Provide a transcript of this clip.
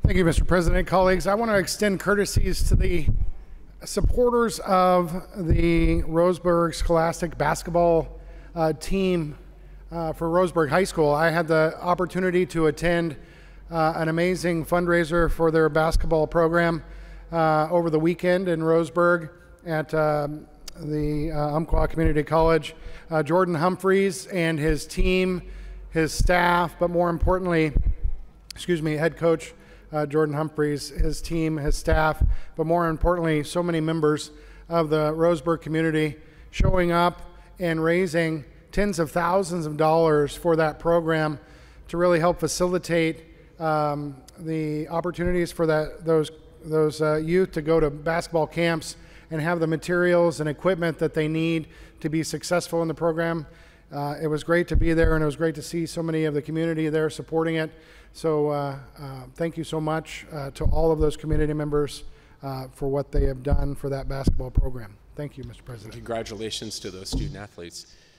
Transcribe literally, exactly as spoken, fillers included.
Thank you, Mister President. Colleagues, I want to extend courtesies to the supporters of the Roseburg Scholastic basketball uh, team uh, for Roseburg High School. I had the opportunity to attend uh, an amazing fundraiser for their basketball program uh, over the weekend in Roseburg at uh, the uh, Umpqua Community College. Uh, Jordan Humphreys and his team, his staff, but more importantly, excuse me, head coach Uh, Jordan Humphreys, his team, his staff, but more importantly, so many members of the Roseburg community showing up and raising tens of thousands of dollars for that program to really help facilitate um, the opportunities for that those those uh, youth to go to basketball camps and have the materials and equipment that they need to be successful in the program. Uh, it was great to be there, and it was great to see so many of the community there supporting it. So uh, uh, thank you so much uh, to all of those community members uh, for what they have done for that basketball program. Thank you, Mister President. Congratulations to those student athletes.